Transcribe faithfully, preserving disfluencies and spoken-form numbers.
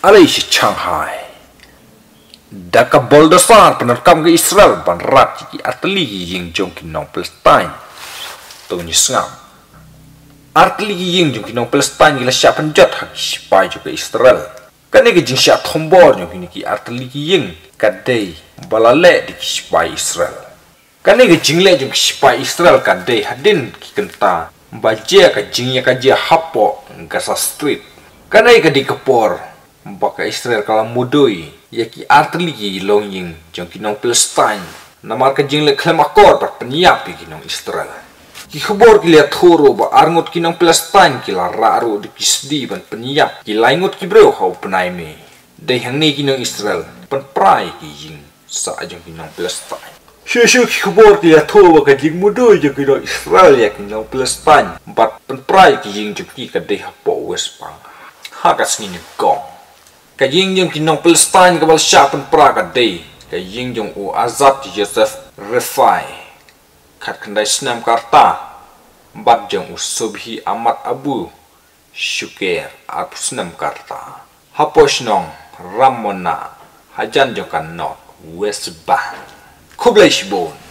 alai si Shanghai daka boldasar penerkam ke Israel ban rat ki arteli ying jong kinong Palestine to ni sngam arteli ying jong kinong Palestine gila sya penjat hak sipai juga Israel kane ke jing sya thombor jong kini ki arteli ying kadai balale di sipai Israel kane ke jing le jong sipai Israel kadai hadin ki kenta baje ka jingnya ka je hapo Gaza Street kane ke di kepor baka Israel kala mudoi yaki arteli long ying jong kinong Palestine namar ka jing le klem akor par penyiap kinong Israel ki khobor ki liat thoro ba arngot kinong Palestine ki la raru di kisdi ban penyiap ki laingot ki breu hau penai me dai hang ni kinong Israel pan prai ki ying sa jong kinong Palestine shu ki khobor ki liat thoro ba ka jing mudoi jong kinong Israel yak kinong Palestine bat pan prai ki ying jong ki ka dei hapo west pang hakas ni gong ka ying jong kinong Palestine ka bal syapan pra ka day ka ying jong u Azad Yosef Refai kat kendai senam karta bat jong u Subhi Ahmad Abu Syuker apu senam karta hapos nong Ramona hajan jong kan not West Bank kublai shibon